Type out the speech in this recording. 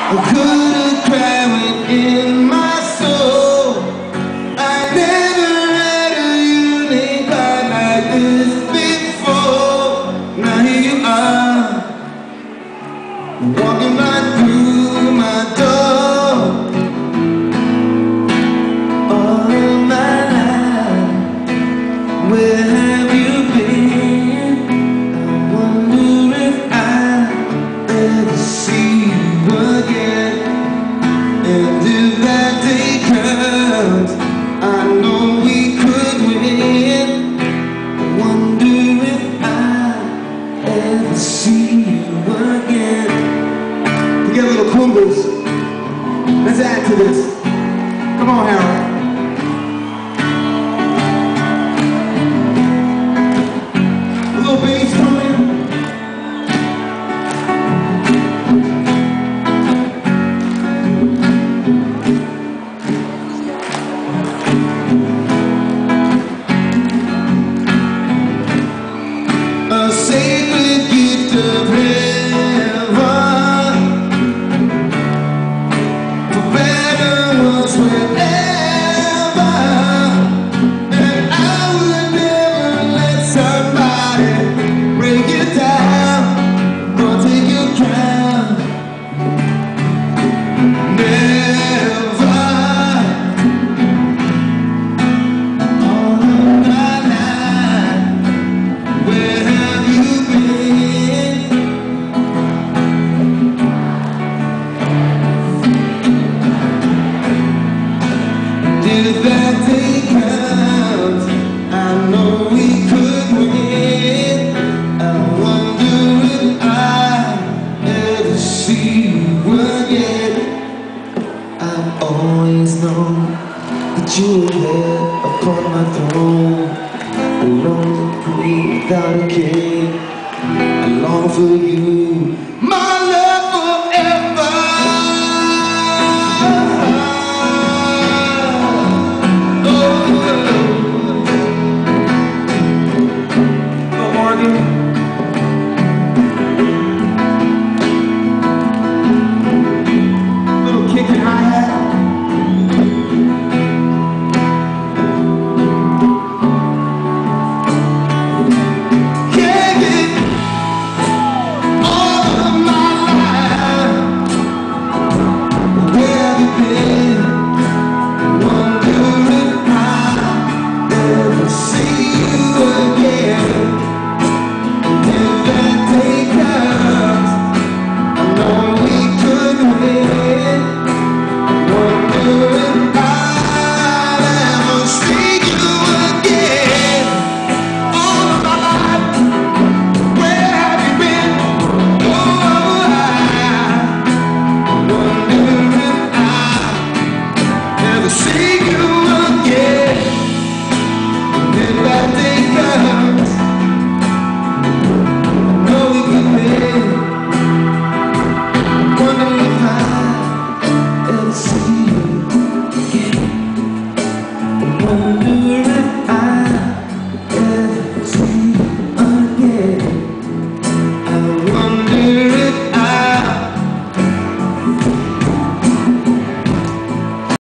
couldn't cry within my soul. I never had a unique heart like this before. Now here you are, walking right through my door. All of my life, where have you been? I wonder if I'll ever see you again. And if that day comes, I know we could win. I wonder if I'll ever see you again. We get a little Kumbas. Let's add to this. Come on, Harold. A little bass coming. A sacred gift of heaven, for better was wherever. And I would never let somebody break it down or take your crown. Never. All of my life, where have you been? If that day comes, I know we could win. I wonder if I'll ever see you again. I've always known that you were there upon my throne, alone, free, without a king. I long for you, my love forever. Little kick and hi-hat. Can't get all of my life. Where have you been? Wonder if I'll ever see you again. If that day comes, I know we could win. Wonder if I'll ever see you again. All of my life, where have you been? Oh, I wonder if I'll ever see you again. If that day comes, I know we could win. Wonder if I'll ever see you again. Wonder